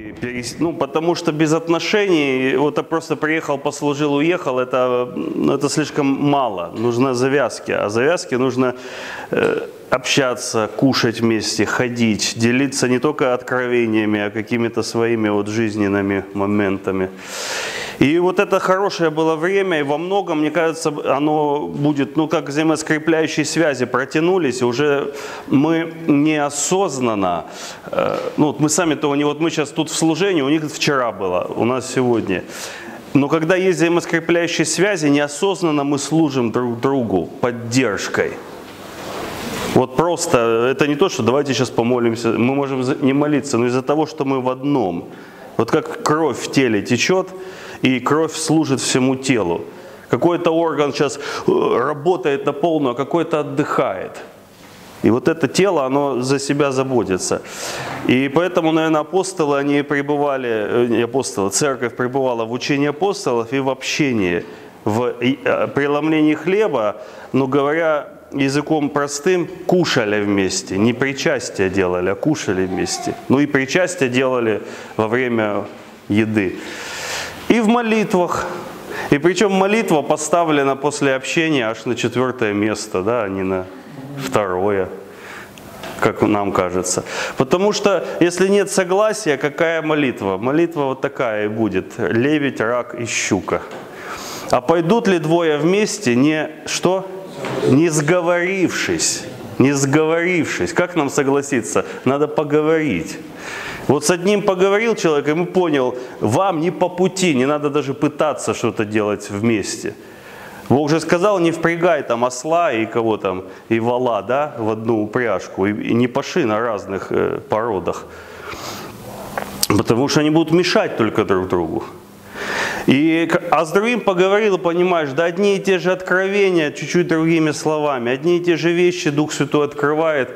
Ну, потому что без отношений, вот я просто приехал, послужил, уехал, это слишком мало. Нужны завязки. А завязки нужно общаться, кушать вместе, ходить, делиться не только откровениями, а какими-то своими вот жизненными моментами. И вот это хорошее было время, и во многом, мне кажется, оно будет, ну, как взаимоскрепляющие связи протянулись, и уже мы неосознанно, ну, вот мы сами того не, вот мы сейчас тут в служении, у них вчера было, у нас сегодня. Но когда есть взаимоскрепляющие связи, неосознанно мы служим друг другу поддержкой. Вот просто, это не то, что давайте сейчас помолимся, мы можем не молиться, но из-за того, что мы в одном. Вот как кровь в теле течет, и кровь служит всему телу. Какой-то орган сейчас работает на полную, а какой-то отдыхает. И вот это тело, оно за себя заботится. И поэтому, наверное, апостолы, они пребывали, не апостолы, церковь пребывала в учении апостолов и в общении, в преломлении хлеба, но говоря языком простым, кушали вместе. Не причастие делали, а кушали вместе. Ну и причастие делали во время еды. И в молитвах. И причем молитва поставлена после общения аж на 4-е место, да, а не на 2-е, как нам кажется. Потому что если нет согласия, какая молитва? Молитва вот такая и будет. Лебедь, рак и щука. А пойдут ли двое вместе, не что? Не сговорившись. Не сговорившись. Как нам согласиться? Надо поговорить. Вот с одним поговорил человек, и понял, вам не по пути, не надо даже пытаться что-то делать вместе. Бог же сказал, не впрягай там осла и кого там, и вола, да, в одну упряжку, и не паши на разных породах. Потому что они будут мешать только друг другу. А с другим поговорил, понимаешь, да одни и те же откровения, чуть-чуть другими словами, одни и те же вещи Дух Святой открывает.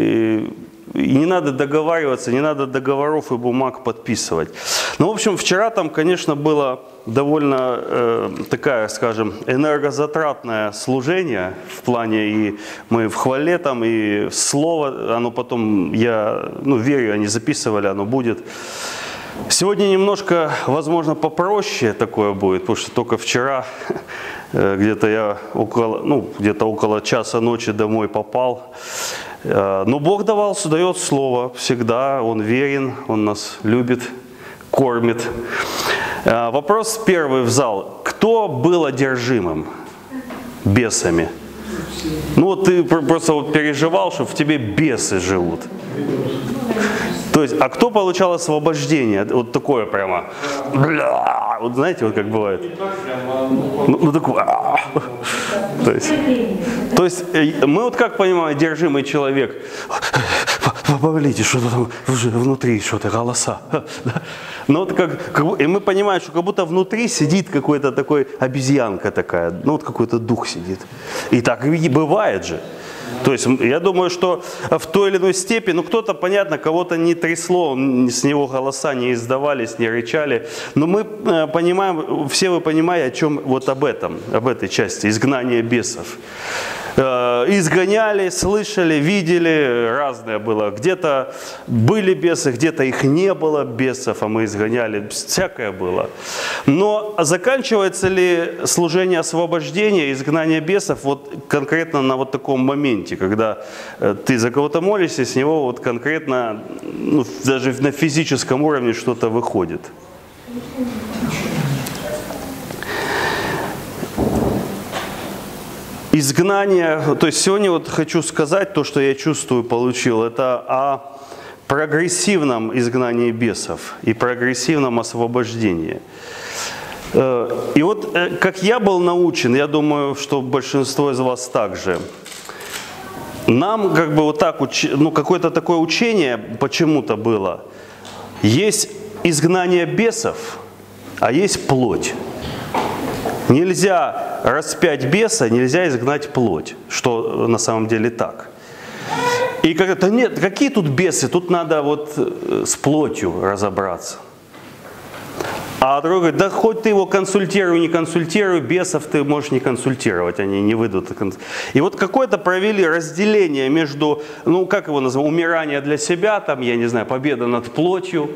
И не надо договариваться, не надо договоров и бумаг подписывать. Ну, в общем, вчера там, конечно, было довольно такая, скажем, энергозатратное служение в плане, и мы в хвале там, и слово, оно потом, я верю, они записывали, оно будет. Сегодня немножко, возможно, попроще такое будет, потому что только вчера где-то я около часа ночи домой попал. Но Бог дает слово всегда, Он верен, Он нас любит, кормит. Вопрос первый в зал. Кто был одержимым бесами? Ну вот ты просто вот переживал, что в тебе бесы живут. То есть, а кто получал освобождение? Вот такое прямо. Бля, вот знаете, вот как бывает. Ну такое. То есть, мы вот как понимаем, одержимый человек. Погодите, что-то там внутри, что-то голоса. Ну вот и мы понимаем, что как будто внутри сидит какой-то такой обезьянка такая, ну вот какой-то дух сидит. И так и бывает же. То есть я думаю, что в той или иной степени, ну кто-то, понятно, кого-то не трясло, с него голоса не издавались, не рычали. Но мы понимаем, все вы понимаете, о чем вот об этой части, изгнания бесов. Изгоняли, слышали, видели, разное было. Где-то были бесы, где-то их не было бесов, а мы изгоняли, всякое было. Но заканчивается ли служение освобождения, изгнания бесов вот конкретно на вот таком моменте, когда ты за кого-то молишься, с него вот конкретно, ну, даже на физическом уровне что-то выходит? Изгнание, то есть сегодня вот хочу сказать то, что я чувствую, получил, это о прогрессивном изгнании бесов и прогрессивном освобождении. И вот как я был научен, я думаю, что большинство из вас также, нам как бы вот так, ну какое-то такое учение почему-то было, есть изгнание бесов, а есть плоть. Нельзя распять беса, нельзя изгнать плоть, что на самом деле так. И как-то нет, какие тут бесы, тут надо вот с плотью разобраться. А другой говорит, да хоть ты его консультируй, не консультируй, бесов ты можешь не консультировать, они не выйдут. И вот какое-то провели разделение между, ну как его называют, умирание для себя, там, я не знаю, победа над плотью,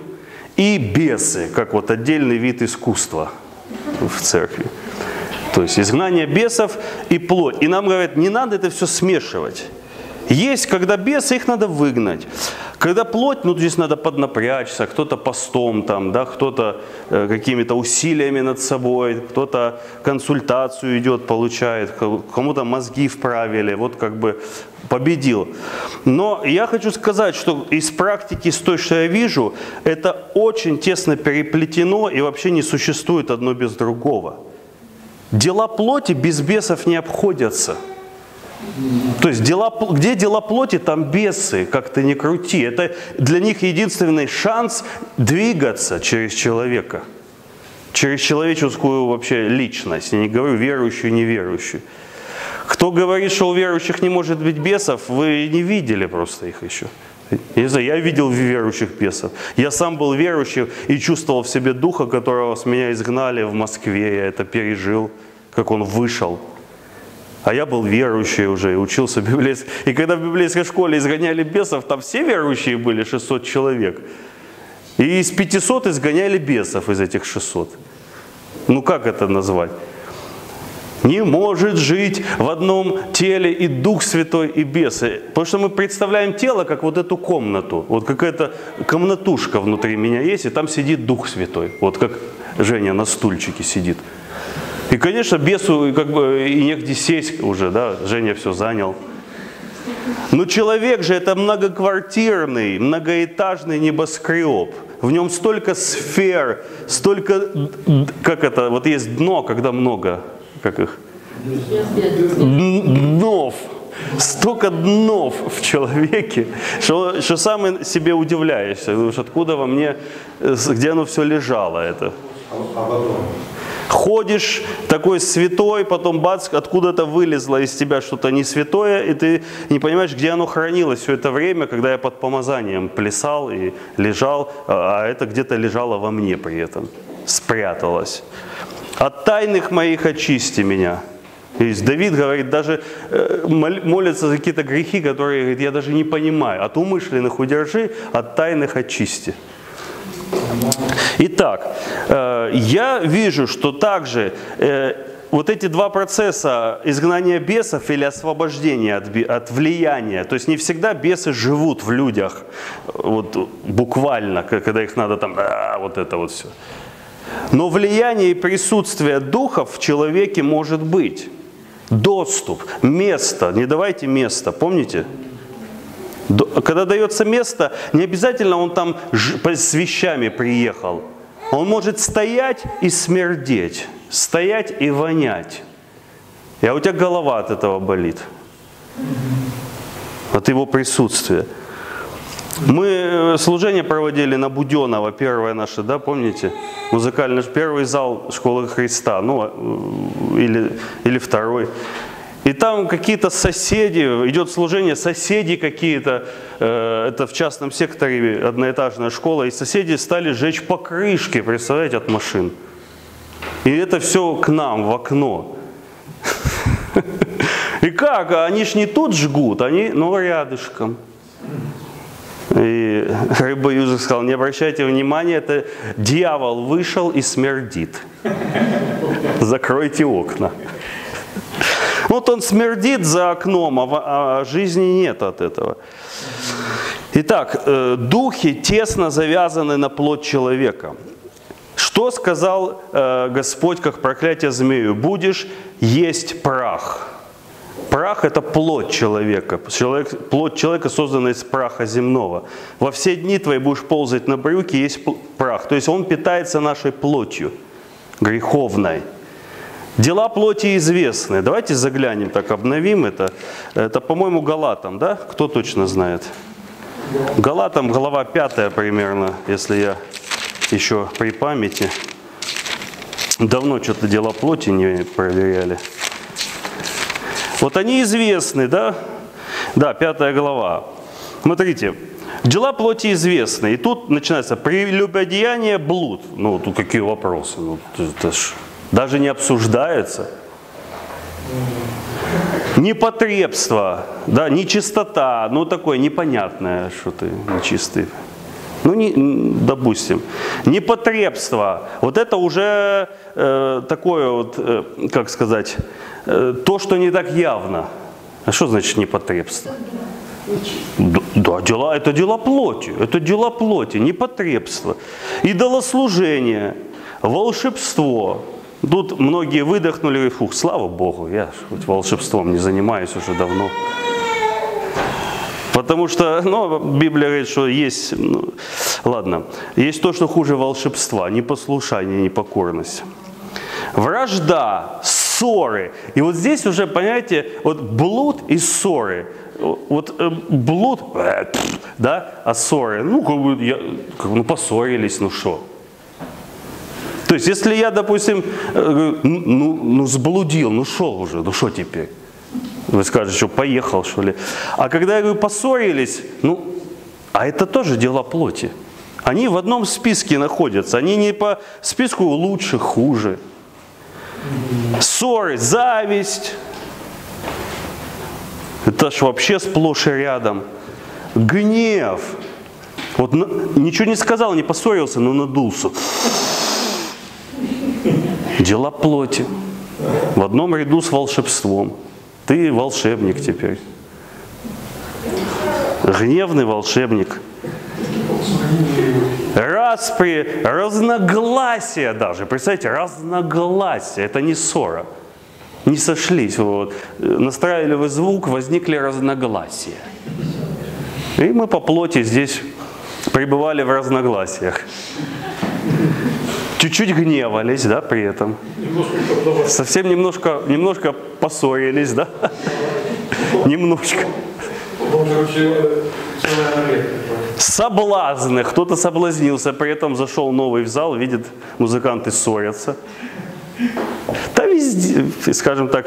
и бесы, как вот отдельный вид искусства в церкви. То есть изгнание бесов и плоть. И нам говорят, не надо это все смешивать. Есть, когда бесы, их надо выгнать. Когда плоть, ну здесь надо поднапрячься, кто-то постом, там, да, кто-то какими-то усилиями над собой, кто-то консультацию идет, получает, кому-то мозги вправили, вот как бы победил. Но я хочу сказать, что из практики, с той, что я вижу, это очень тесно переплетено и вообще не существует одно без другого. Дела плоти без бесов не обходятся. То есть где дела плоти, там бесы, как ты ни крути. Это для них единственный шанс двигаться через человека. Через человеческую вообще личность. Я не говорю верующую, неверующую. Кто говорит, что у верующих не может быть бесов, вы не видели просто их еще. Я видел верующих бесов. Я сам был верующим и чувствовал в себе духа, которого с меня изгнали в Москве. Я это пережил, как он вышел. А я был верующий уже и учился в библейской. И когда в библейской школе изгоняли бесов, там все верующие были, 600 человек. И из 500 изгоняли бесов из этих 600. Ну как это назвать? Не может жить в одном теле и Дух Святой, и бесы. Потому что мы представляем тело как вот эту комнату. Вот какая-то комнатушка внутри меня есть, и там сидит Дух Святой. Вот как Женя на стульчике сидит. И, конечно, бесу как бы и негде сесть уже, да, Женя все занял. Но человек же это многоквартирный, многоэтажный небоскреб. В нем столько сфер, столько, как это, вот есть дно, когда много, как их? Днов. Столько днов в человеке, что сам себе удивляешься. Думаешь, откуда во мне, где оно все лежало это. Ходишь такой святой, потом бац, откуда-то вылезло из тебя что-то не святое, и ты не понимаешь, где оно хранилось все это время, когда я под помазанием плясал и лежал, а это где-то лежало во мне при этом, спряталось. От тайных моих очисти меня. И Давид говорит, даже молится за какие-то грехи, которые, говорит, я даже не понимаю. От умышленных удержи, от тайных очисти. Итак, я вижу, что также вот эти два процесса изгнания бесов или освобождения от влияния, то есть не всегда бесы живут в людях, вот буквально, когда их надо там, вот это вот все. Но влияние и присутствие духов в человеке может быть. Доступ, место, не давайте место, помните? Когда дается место, не обязательно он там с вещами приехал. Он может стоять и смердеть, стоять и вонять. А у тебя голова от этого болит, от его присутствия. Мы служение проводили на Буденова, первое наше, да, помните? Музыкальный, первый зал Школы Христа, ну, или второй. И там какие-то соседи, идет служение, соседи какие-то, это в частном секторе одноэтажная школа, и соседи стали жечь покрышки, представляете, от машин. И это все к нам, в окно. И как? Они ж не тут жгут, они, ну, рядышком. И рыбоюзер сказал, не обращайте внимания, это дьявол вышел и смердит. Закройте окна. Вот он смердит за окном, а жизни нет от этого. Итак, духи тесно завязаны на плоть человека. Что сказал Господь, как проклятие змею? Будешь есть прах. Прах – это плоть человека. Плоть человека создана из праха земного. Во все дни твои будешь ползать на брюки, есть прах. То есть он питается нашей плотью греховной. Дела плоти известны. Давайте заглянем, так обновим это. Это, по-моему, Галатам, да? Кто точно знает? Галатам, глава 5 примерно, если я еще при памяти. Давно что-то дела плоти не проверяли. Вот они известны, да? Да, 5 глава. Смотрите, дела плоти известны. И тут начинается прелюбодеяние, блуд. Ну, тут какие вопросы? Ну, это ж даже не обсуждается. Непотребство, да, нечистота, ну такое непонятное, что ты нечистый. Ну, допустим, непотребство. Вот это уже такое вот, как сказать, то, что не так явно. А что значит непотребство? Да, это дела плоти, непотребство. Идолослужение, волшебство. Тут многие выдохнули, фух, слава Богу, я хоть волшебством не занимаюсь уже давно. Потому что, ну, Библия говорит, что есть, ну, ладно, есть то, что хуже волшебства, непослушание, непокорность. Вражда, ссоры. И вот здесь уже, понимаете, вот блуд и ссоры. Вот блуд, да, а ссоры, ну, поссорились, ну что. То есть, если я, допустим, сблудил, ну что теперь? Вы скажете, что поехал, что ли. А когда, я говорю, поссорились, а это тоже дела плоти. Они в одном списке находятся, они не по списку лучше, хуже. Ссоры, зависть. Это ж вообще сплошь и рядом. Гнев. Вот ничего не сказал, не поссорился, но надулся. Дела плоти. В одном ряду с волшебством. Ты волшебник теперь. Гневный волшебник. Распри, разногласия даже. Представьте, разногласия. Это не ссора. Не сошлись. Вот. Настраивали вы звук, возникли разногласия. И мы по плоти здесь пребывали в разногласиях. Чуть-чуть гневались, да, при этом. Совсем немножко поссорились, да? Немножко. Соблазны. Кто-то соблазнился, при этом зашел новый в зал, видит, музыканты ссорятся. Да везде, скажем так,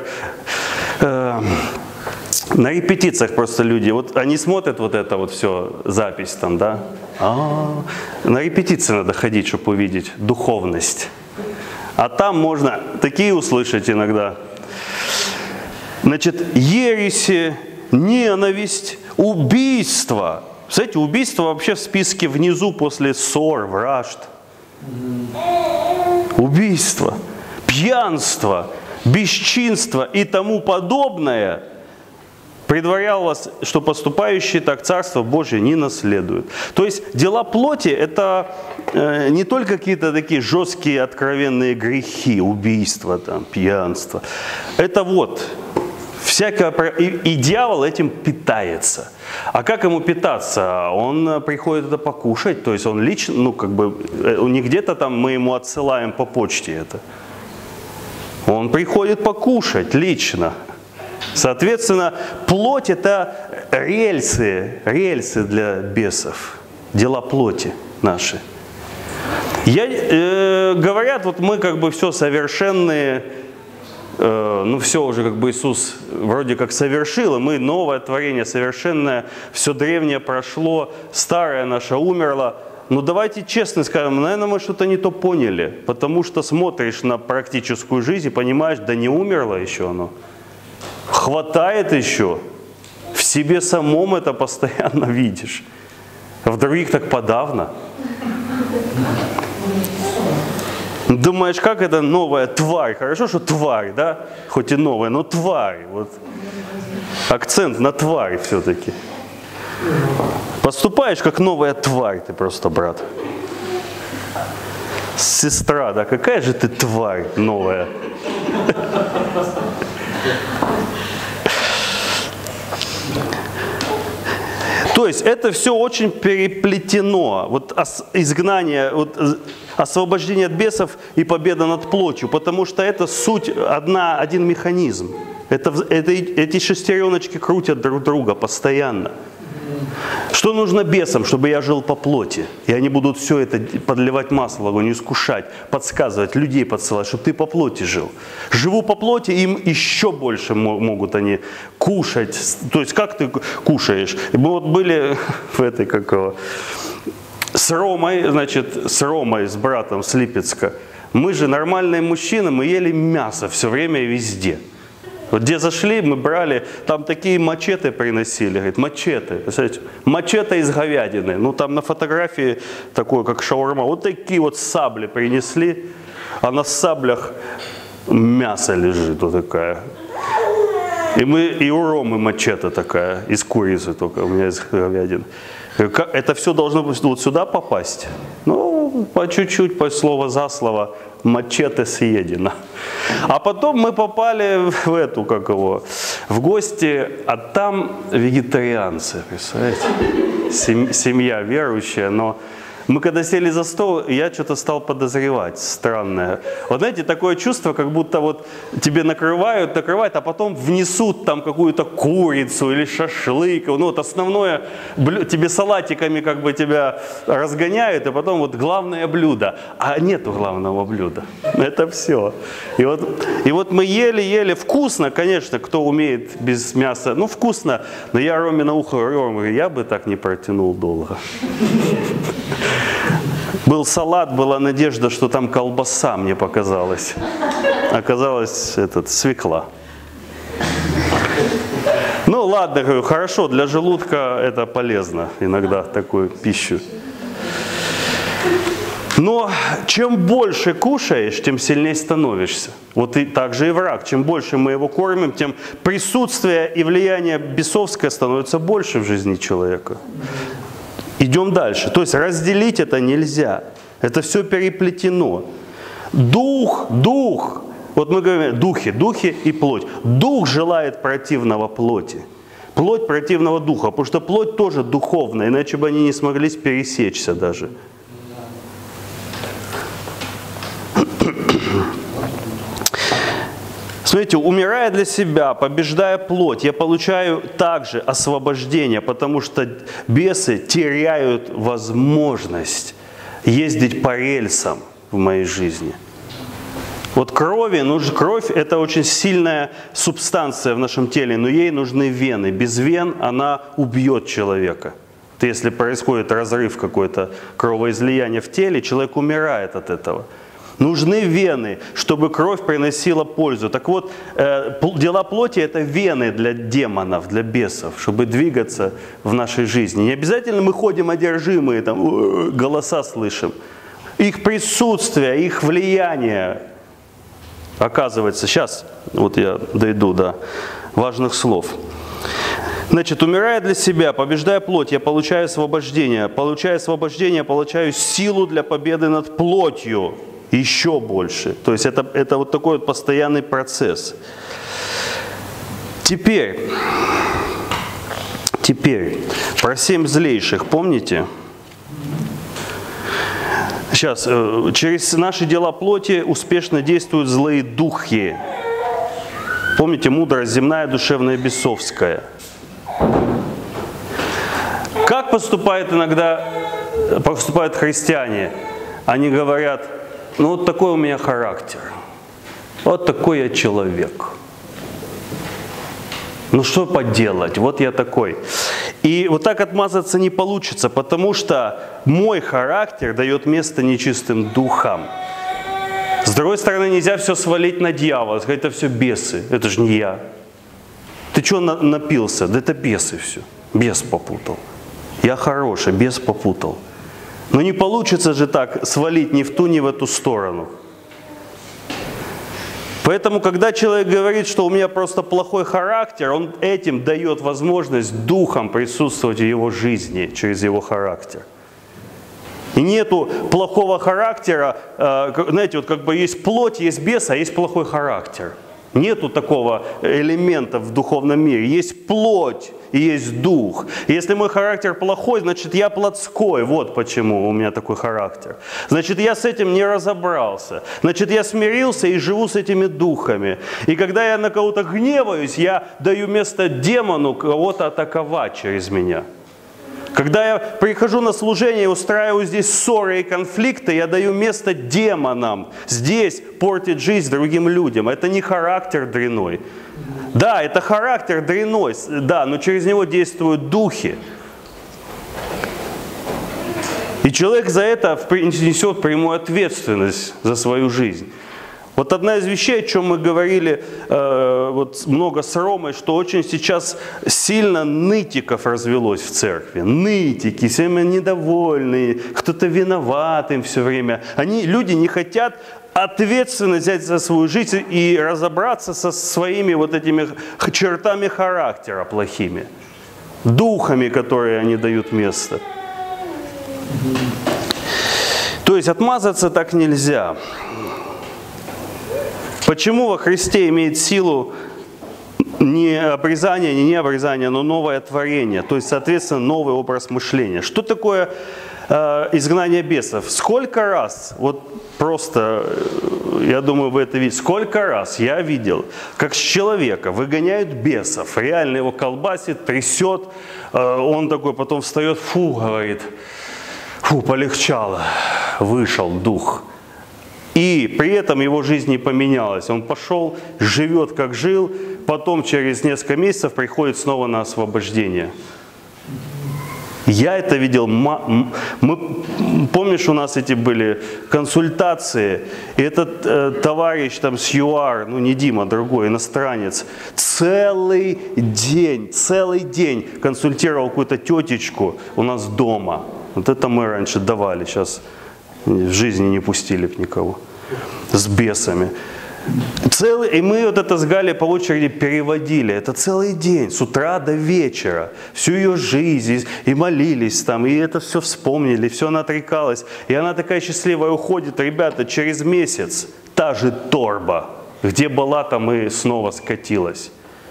на репетициях просто люди, вот они смотрят вот это вот все, запись там, да? На репетиции надо ходить, чтобы увидеть духовность. А там можно такие услышать иногда. Значит, ереси, ненависть, убийство. Кстати, убийство вообще в списке внизу после ссор, вражд. Убийство, пьянство, бесчинство и тому подобное предварял вас, что поступающие так Царство Божие не наследуют. То есть дела плоти – это не только какие-то такие жесткие, откровенные грехи, убийства, там, пьянство. Это вот всякое, и дьявол этим питается. А как ему питаться? Он приходит это покушать, то есть он лично, не где-то там мы ему отсылаем по почте это. Он приходит покушать лично. Соответственно, плоть – это рельсы для бесов, дела плоти наши. Говорят, вот мы как бы все совершенные, все уже как бы Иисус вроде как совершил, и мы новое творение совершенное, все древнее прошло, старое наше умерло. Но давайте честно скажем, наверное, мы что-то не то поняли, потому что смотришь на практическую жизнь и понимаешь, да не умерло еще оно. Хватает еще. В себе самом это постоянно видишь. А в других так подавно. Думаешь, как это новая тварь? Хорошо, что тварь, да? Хоть и новая, но тварь. Вот. Акцент на тварь все-таки. Поступаешь как новая тварь, ты просто, брат. Сестра, да, какая же ты тварь новая. То есть это все очень переплетено. Вот изгнание, вот освобождение от бесов и победа над плотью, потому что это суть один механизм. Эти шестереночки крутят друг друга постоянно. Что нужно бесам, чтобы я жил по плоти? И они будут все это подливать масло в огонь, искушать, подсказывать, людей подсылать, чтобы ты по плоти жил. Живу по плоти, им еще больше могут они кушать. То есть как ты кушаешь? Мы вот были в этой, с Ромой, с братом с Липецка. Мы же нормальные мужчины, мы ели мясо все время и везде. Вот где зашли, мы брали, там такие мачете приносили, говорит, мачете, представляете, мачете из говядины. Ну там на фотографии такое, как шаурма, вот такие вот сабли принесли, а на саблях мясо лежит вот такая. И у Ромы мачете такая, из курицы только, у меня из говядины. Это все должно быть вот сюда попасть? Ну, по чуть-чуть, по слово за слово, мачете съедено. А потом мы попали в эту, как его, в гости, а там вегетарианцы, представляете? Семья верующая, но мы когда сели за стол, я что-то стал подозревать, странное. Вот знаете, такое чувство, как будто вот тебе накрывают, а потом внесут там какую-то курицу или шашлык. Ну вот основное, тебе салатиками как бы тебя разгоняют, и потом вот главное блюдо. А нету главного блюда. Это все. И вот мы ели, вкусно, конечно, кто умеет без мяса. Ну вкусно, но я Роме на ухо говорю, я бы так не протянул долго. Был салат, была надежда, что там колбаса, мне показалось. Оказалось, свекла. Ну ладно, говорю, хорошо, для желудка это полезно иногда, такую пищу. Но чем больше кушаешь, тем сильнее становишься. Вот и так же и враг. Чем больше мы его кормим, тем присутствие и влияние бесовское становится больше в жизни человека. Идем дальше. То есть разделить это нельзя. Это все переплетено. Дух. Вот мы говорим духи и плоть. Дух желает противного плоти. Плоть противного духа. Потому что плоть тоже духовная, иначе бы они не смогли пересечься даже. Смотрите, умирая для себя, побеждая плоть, я получаю также освобождение, потому что бесы теряют возможность ездить по рельсам в моей жизни. Вот кровь это очень сильная субстанция в нашем теле, но ей нужны вены. Без вен она убьет человека. Если происходит разрыв какой-то, кровоизлияние в теле, человек умирает от этого. Нужны вены, чтобы кровь приносила пользу. Так вот, дела плоти – это вены для демонов, для бесов, чтобы двигаться в нашей жизни. Не обязательно мы ходим одержимые, там, голоса слышим. Их присутствие, их влияние, оказывается, сейчас, вот я дойду до важных слов. Значит, умирая для себя, побеждая плоть, я получаю освобождение. Получая освобождение, получаю силу для победы над плотью. Еще больше. То есть это вот такой вот постоянный процесс. Теперь, про 7 злейших, помните? Сейчас, через наши дела плоти успешно действуют злые духи. Помните, мудрость земная, душевная, бесовская. Как поступают христиане? Они говорят, ну вот такой у меня характер, вот такой я человек. Ну что поделать, вот я такой. И вот так отмазаться не получится, потому что мой характер дает место нечистым духам. С другой стороны, нельзя все свалить на дьявола, сказать, это все бесы, это же не я. Ты что напился? Да это бесы все, бес попутал. Я хороший, бес попутал. Но не получится же так свалить ни в ту, ни в эту сторону. Поэтому, когда человек говорит, что у меня просто плохой характер, он этим дает возможность духам присутствовать в его жизни через его характер. И нету плохого характера, знаете, вот как бы есть плоть, есть бес, а есть плохой характер. Нету такого элемента в духовном мире. Есть плоть и есть дух. И если мой характер плохой, значит я плотской. Вот почему у меня такой характер. Значит, я с этим не разобрался. Значит, я смирился и живу с этими духами. И когда я на кого-то гневаюсь, я даю место демону кого-то атаковать через меня. Когда я прихожу на служение и устраиваю здесь ссоры и конфликты, я даю место демонам здесь портить жизнь другим людям. Это не характер дрянной. Да, это характер дрянной, да, но через него действуют духи. И человек за это несет прямую ответственность за свою жизнь. Вот одна из вещей, о чем мы говорили вот много с Ромой, что очень сейчас сильно нытиков развелось в церкви. Нытики, все время недовольные, кто-то виноват им все время. Люди не хотят ответственность взять за свою жизнь и разобраться со своими вот этими чертами характера плохими, духами, которые они дают место. То есть отмазаться так нельзя. Почему во Христе имеет силу не обрезание, не обрезание, но новое творение, то есть, соответственно, новый образ мышления? Что такое изгнание бесов? Сколько раз, вот просто, я думаю, вы это видите, сколько раз я видел, как с человека выгоняют бесов, реально его колбасит, трясет, он такой потом встает, фу, говорит, фу, полегчало, вышел дух. И при этом его жизнь не поменялась. Он пошел, живет как жил, потом через несколько месяцев приходит снова на освобождение. Я это видел. Помнишь, у нас эти были консультации, и этот товарищ там с ЮАР, ну не Дима, другой, иностранец, целый день консультировал какую-то тетечку у нас дома. Вот это мы раньше давали, сейчас в жизни не пустили бы никого. С бесами. И мы вот это с Галей по очереди переводили. Это целый день, с утра до вечера. Всю ее жизнь. И молились там, и это все вспомнили, все она отрекалась. И она такая счастливая уходит. Ребята, через месяц та же торба. Где была, там и снова скатилась.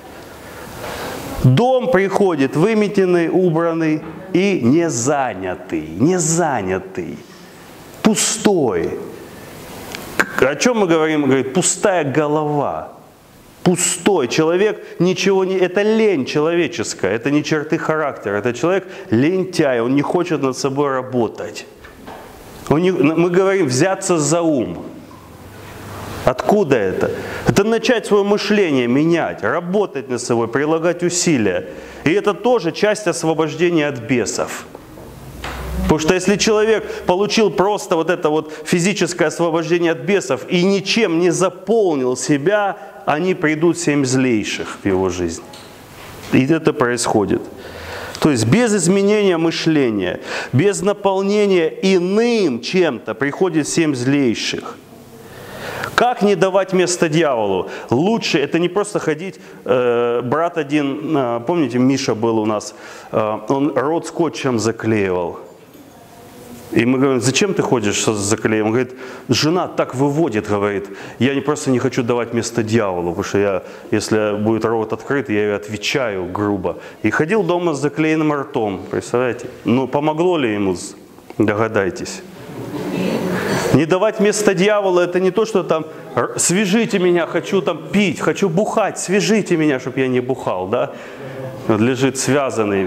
Дом приходит выметенный, убранный и не занятый. Пустой. О чем мы говорим? Говорит, пустая голова. Пустой человек, ничего не... Это лень человеческая, это не черты характера. Это человек лентяй, он не хочет над собой работать. Мы говорим взяться за ум. Откуда это? Это начать свое мышление менять, работать над собой, прилагать усилия. И это тоже часть освобождения от бесов. Потому что если человек получил просто вот это вот физическое освобождение от бесов и ничем не заполнил себя, они придут 7 злейших в его жизнь. И это происходит. То есть без изменения мышления, без наполнения иным чем-то приходит 7 злейших. Как не давать место дьяволу? Лучше это не просто ходить. Брат один, помните, Миша был у нас, он рот скотчем заклеивал. И мы говорим, зачем ты ходишь с заклеем? Он говорит, жена так выводит, говорит, я просто не хочу давать место дьяволу, потому что если будет рот открыт, я ей отвечаю грубо. И ходил дома с заклеенным ртом, представляете? Ну, помогло ли ему? Догадайтесь. Не давать место дьяволу, это не то, что там, свяжите меня, хочу там пить, хочу бухать, свяжите меня, чтобы я не бухал, да? Вот лежит связанный.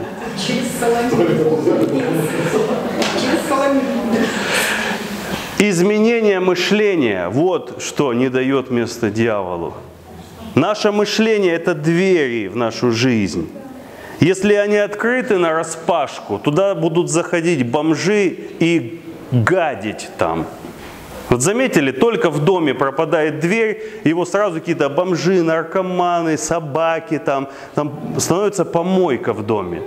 Изменение мышления, вот что не дает место дьяволу. Наше мышление – это двери в нашу жизнь. Если они открыты нараспашку, туда будут заходить бомжи и гадить там. Вот заметили, только в доме пропадает дверь, его сразу какие-то бомжи, наркоманы, собаки, там становится помойка в доме.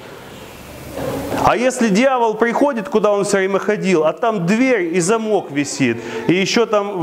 А если дьявол приходит, куда он все время ходил, а там дверь и замок висит, и еще там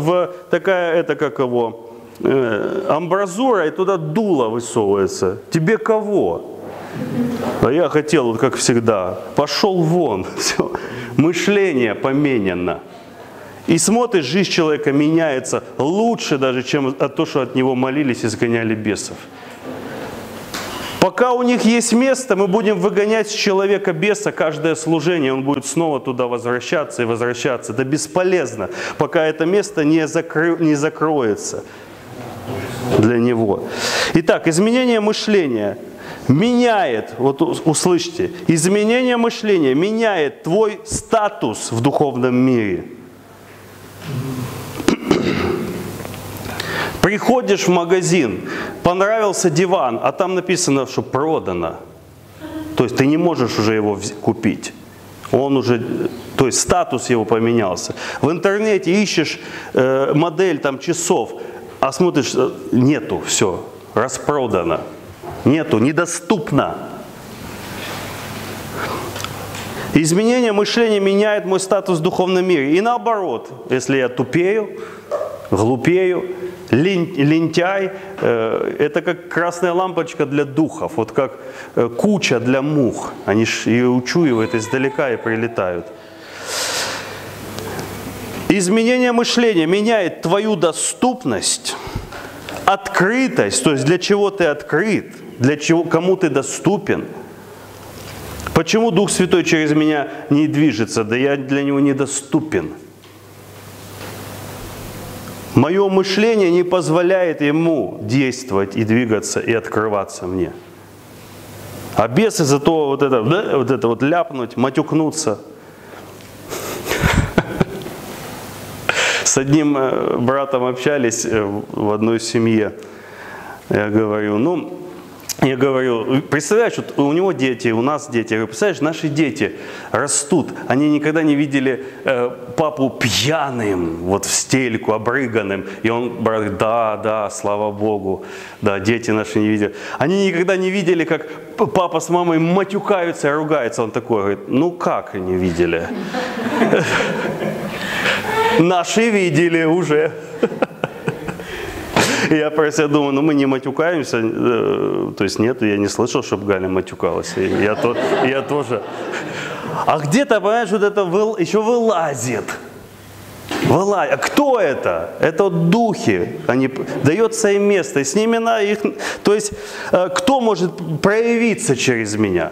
амбразура, и туда дуло высовывается. Тебе кого? А я хотел, вот как всегда, пошел вон. Все. Мышление поменяно. И смотришь, жизнь человека меняется лучше даже, чем то, что от него молились и сгоняли бесов. Пока у них есть место, мы будем выгонять с человека беса каждое служение, он будет снова туда возвращаться и возвращаться. Это бесполезно, пока это место не закроется для него. Итак, изменение мышления меняет, вот услышьте, изменение мышления меняет твой статус в духовном мире. Приходишь в магазин, понравился диван, а там написано, что продано. То есть ты не можешь уже его купить. Он уже, то есть статус его поменялся. В интернете ищешь модель там часов, а смотришь, нету, все, распродано. Нету, недоступно. Изменение мышления меняет мой статус в духовном мире. И наоборот, если я тупею, глупею, лентяй, это как красная лампочка для духов, вот как куча для мух. Они ж ее учуивают издалека и прилетают. Изменение мышления меняет твою доступность, открытость, то есть для чего ты открыт, для чего, кому ты доступен. Почему Дух Святой через меня не движется? Да я для Него недоступен. Мое мышление не позволяет Ему действовать и двигаться, и открываться мне. А бесы зато вот это ляпнуть, матюкнуться. С одним братом общались в одной семье. Я говорю, представляешь, вот у него дети, у нас дети. Я говорю, представляешь, наши дети растут, они никогда не видели папу пьяным, вот в стельку, обрыганным. И он, брат, говорит, да, слава Богу, да, дети наши не видели. Они никогда не видели, как папа с мамой матюкаются и ругаются. Он такой говорит, ну как не видели? Наши видели уже. Я про себя думаю, ну мы не матюкаемся, то есть нет, я не слышал, чтобы Галя матюкалась, я тоже. А где-то, понимаешь, вот это еще вылазит. А кто это? Это вот духи, они, дается им место, и с ними то есть кто может проявиться через меня?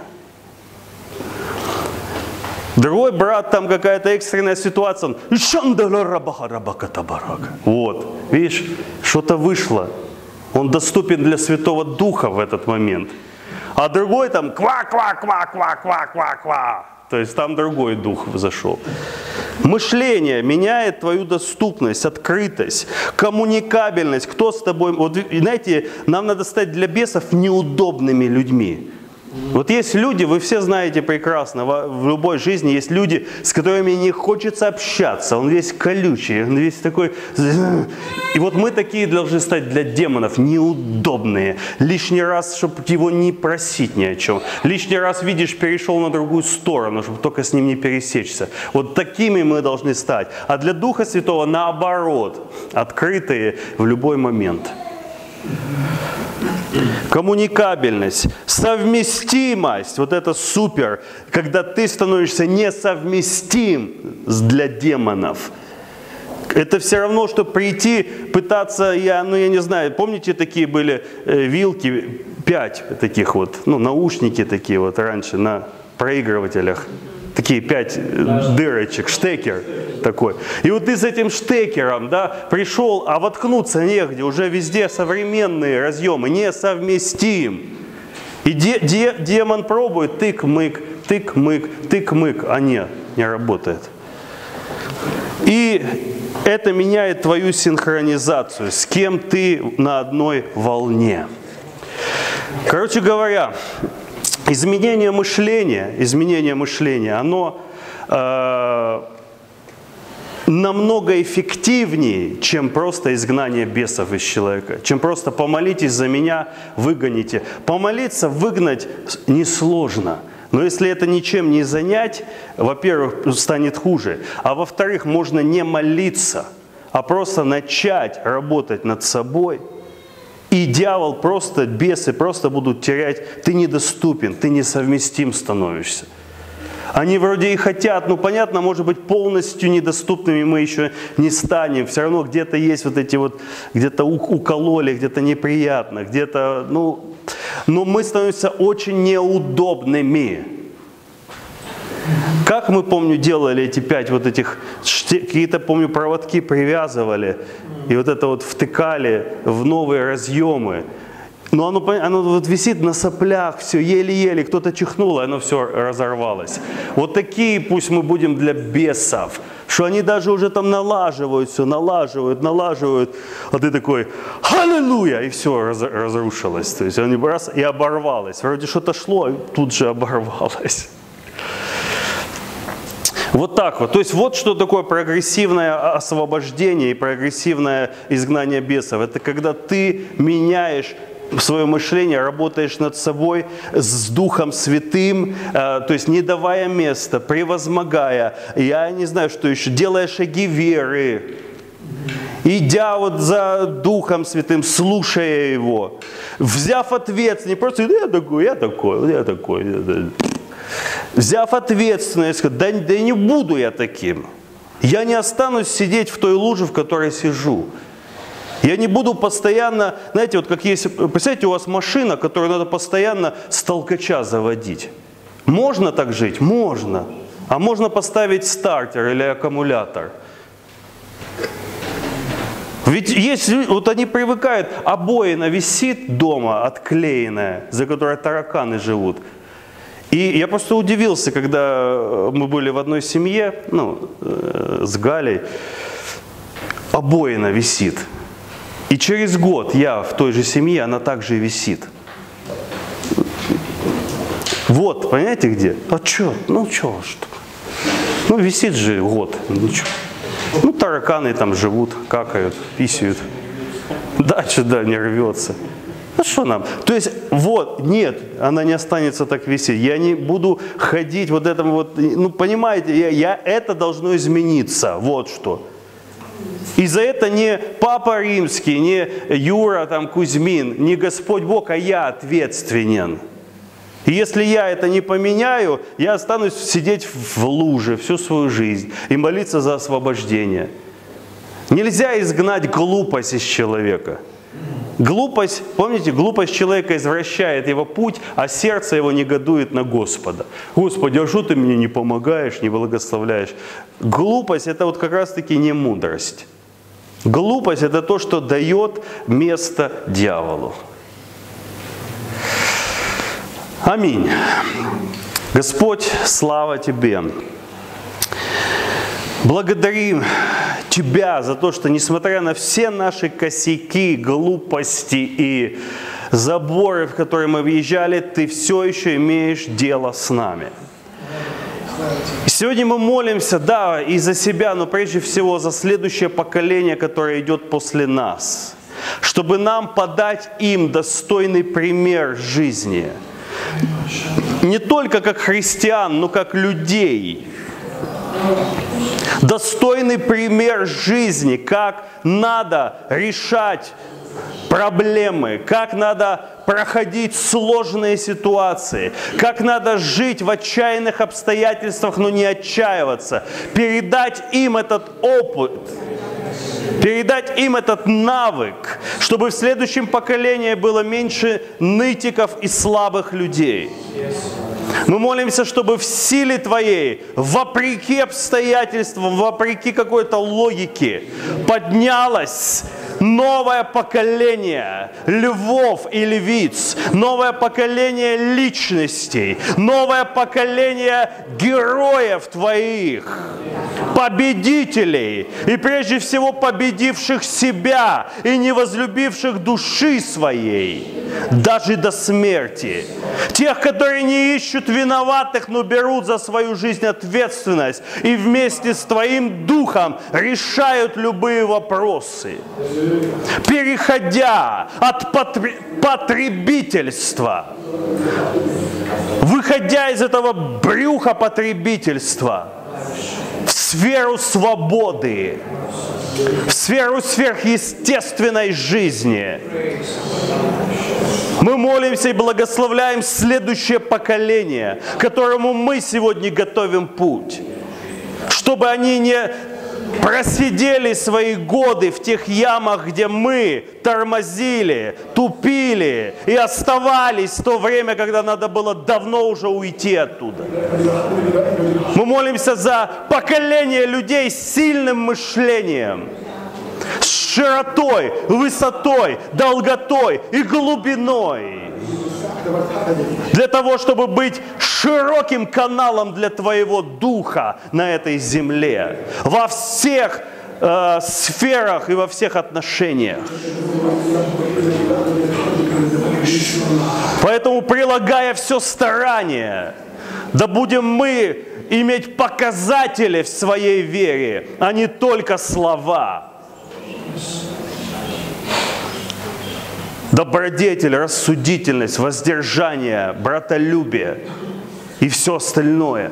Другой брат, там какая-то экстренная ситуация, вот, видишь, что-то вышло. Он доступен для Святого Духа в этот момент. А другой там ква-ква-ква-ква-ква-ква-ква. То есть там другой дух зашел. Мышление меняет твою доступность, открытость, коммуникабельность. Кто с тобой... Вот, знаете, нам надо стать для бесов неудобными людьми. Вот есть люди, вы все знаете прекрасно, в любой жизни есть люди, с которыми не хочется общаться. Он весь колючий, он весь такой... И вот мы такие должны стать для демонов, неудобные. Лишний раз, чтобы его не просить ни о чем. Лишний раз, видишь, перешел на другую сторону, чтобы только с ним не пересечься. Вот такими мы должны стать. А для Духа Святого наоборот, открытые в любой момент. Коммуникабельность, совместимость, вот это супер, когда ты становишься несовместим для демонов. Это все равно, что прийти, пытаться, я не знаю, помните, такие были вилки, 5 таких вот, наушники такие вот раньше на проигрывателях. Такие 5 дырочек, штекер такой. И вот ты с этим штекером, да, пришел, а воткнуться негде, уже везде современные разъемы, несовместим. И демон пробует, тык-мык, тык-мык, тык-мык, а не работает. И это меняет твою синхронизацию, с кем ты на одной волне. Короче говоря, изменение мышления, оно намного эффективнее, чем просто изгнание бесов из человека. Чем просто помолитесь за меня, выгоните. Помолиться, выгнать несложно. Но если это ничем не занять, во-первых, станет хуже. А во-вторых, можно не молиться, а просто начать работать над собой. И дьявол бесы просто будут терять. Ты недоступен, ты несовместим становишься. Они вроде и хотят, понятно, может быть, полностью недоступными мы еще не станем. Все равно где-то есть вот эти вот, где-то укололи, где-то неприятно, где-то, но мы становимся очень неудобными. Как мы, помню, делали эти 5 вот этих, какие-то, помню, проводки привязывали, и вот это вот втыкали в новые разъемы. Но оно вот висит на соплях, все еле-еле, кто-то чихнул, и оно все разорвалось. Вот такие пусть мы будем для бесов, что они даже уже там налаживают все, налаживают, а ты такой «Аллилуйя!» и все разрушилось. То есть они раз и оборвалось. Вроде что-то шло, и тут же оборвалось. Вот так вот. То есть вот что такое прогрессивное освобождение и прогрессивное изгнание бесов. Это когда ты меняешь свое мышление, работаешь над собой с Духом Святым, то есть не давая места, превозмогая, я не знаю, что еще, делая шаги веры, идя вот за Духом Святым, слушая Его, взяв ответственность, не просто я такой. Взяв ответственность, да не буду я таким. Я не останусь сидеть в той луже, в которой сижу. Я не буду постоянно, знаете, вот как есть, представьте, у вас машина, которую надо постоянно с толкача заводить. Можно так жить? Можно. А можно поставить стартер или аккумулятор. Ведь есть, вот они привыкают, обоина висит дома, отклеенная, за которой тараканы живут. И я просто удивился, когда мы были в одной семье, с Галей, обоина висит. И через год я в той же семье, она также висит. Вот, понимаете где? А что? Что? Висит же год. Ничего. Тараканы там живут, какают, писают. Дальше, не рвется. Что нам? То есть, нет, она не останется так висеть. Я не буду ходить вот этому понимаете, это должно измениться. Вот что. И за это не Папа Римский, не Юра Кузьмин, не Господь Бог, а я ответственен. И если я это не поменяю, я останусь сидеть в луже всю свою жизнь и молиться за освобождение. Нельзя изгнать глупость из человека. Глупость, помните, глупость человека извращает его путь, а сердце его негодует на Господа. Господи, а что ты мне не помогаешь, не благословляешь? Глупость – это вот как раз-таки не мудрость. Глупость – это то, что дает место дьяволу. Аминь. Господь, слава Тебе. Благодарим Тебя за то, что несмотря на все наши косяки, глупости и заборы, в которые мы въезжали, Ты все еще имеешь дело с нами. Сегодня мы молимся, и за себя, но прежде всего за следующее поколение, которое идет после нас, чтобы нам подать им достойный пример жизни. Не только как христиан, но как людей. Достойный пример жизни, как надо решать проблемы, как надо проходить сложные ситуации, как надо жить в отчаянных обстоятельствах, но не отчаиваться. Передать им этот опыт, передать им этот навык, чтобы в следующем поколении было меньше нытиков и слабых людей. Мы молимся, чтобы в силе Твоей, вопреки обстоятельствам, вопреки какой-то логике, поднялось новое поколение львов и львиц, новое поколение личностей, новое поколение героев Твоих, победителей, и прежде всего победивших себя и не возлюбивших души своей, даже до смерти. Тех, которые не ищут виноватых, но берут за свою жизнь ответственность и вместе с Твоим Духом решают любые вопросы, переходя от потребительства, выходя из этого брюха потребительства в сферу свободы, в сферу сверхъестественной жизни. Мы молимся и благословляем следующее поколение, которому мы сегодня готовим путь, чтобы они не просидели свои годы в тех ямах, где мы тормозили, тупили и оставались в то время, когда надо было давно уже уйти оттуда. Мы молимся за поколение людей с сильным мышлением, с широтой, высотой, долготой и глубиной. Для того, чтобы быть широким каналом для Твоего Духа на этой земле, во всех сферах и во всех отношениях. Поэтому, прилагая все старание, Да будем мы иметь показатели в своей вере, а не только слова. Добродетель, рассудительность, воздержание, братолюбие и все остальное.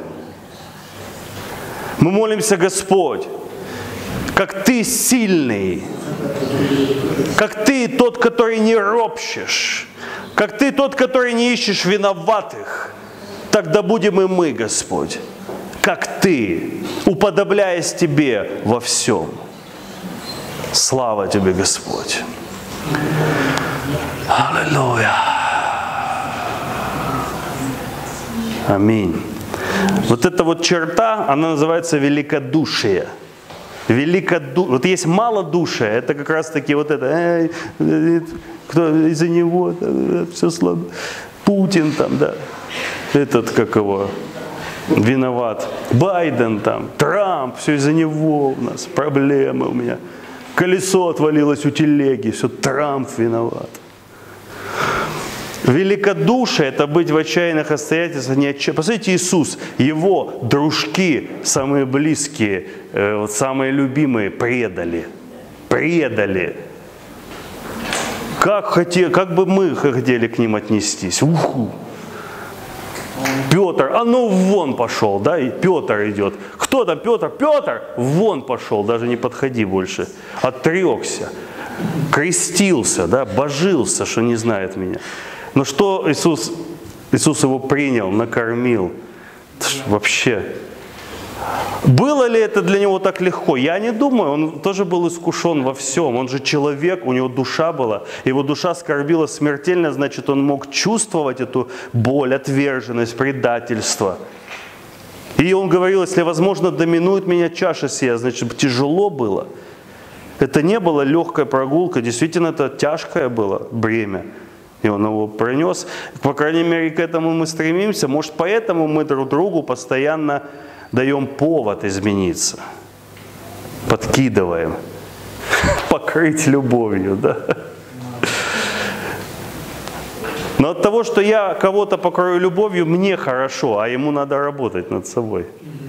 Мы молимся, Господь, как Ты сильный, как Ты тот, который не ропщешь, как Ты тот, который не ищешь виноватых, тогда будем и мы, Господь, как Ты, уподобляясь Тебе во всем. Слава Тебе, Господь. Аллилуйя. Аминь. Вот эта вот черта, она называется великодушие. Вот есть малодушие, это как раз таки вот это, кто из-за него, все слабо. Путин там, да, этот, как его, виноват. Байден там, Трамп, все из-за него у нас, проблемы у меня. Колесо отвалилось у телеги, все, Трамп виноват. Великодушие – это быть в отчаянных обстоятельствах. Посмотрите, Иисус, Его дружки, самые близкие, самые любимые, предали. Предали. Как бы мы хотели к ним отнестись? Уху. Петр, а ну вон пошел, да, и Петр идет. Кто там Петр? Петр, вон пошел, даже не подходи больше. Отрекся, крестился, да, божился, что не знает меня. Но что Иисус его принял, накормил? Вообще. Было ли это для него так легко? Я не думаю, он тоже был искушен во всем. Он же человек, у него душа была. Его душа скорбила смертельно, значит, он мог чувствовать эту боль, отверженность, предательство. И он говорил, если возможно, доминует меня чаша сия, значит, тяжело было. Это не была легкая прогулка, действительно, это тяжкое было бремя. И он его пронес. По крайней мере, к этому мы стремимся. Может, поэтому мы друг другу постоянно даем повод измениться. Подкидываем. Покрыть любовью, да? Но от того, что я кого-то покрою любовью, мне хорошо, а ему надо работать над собой.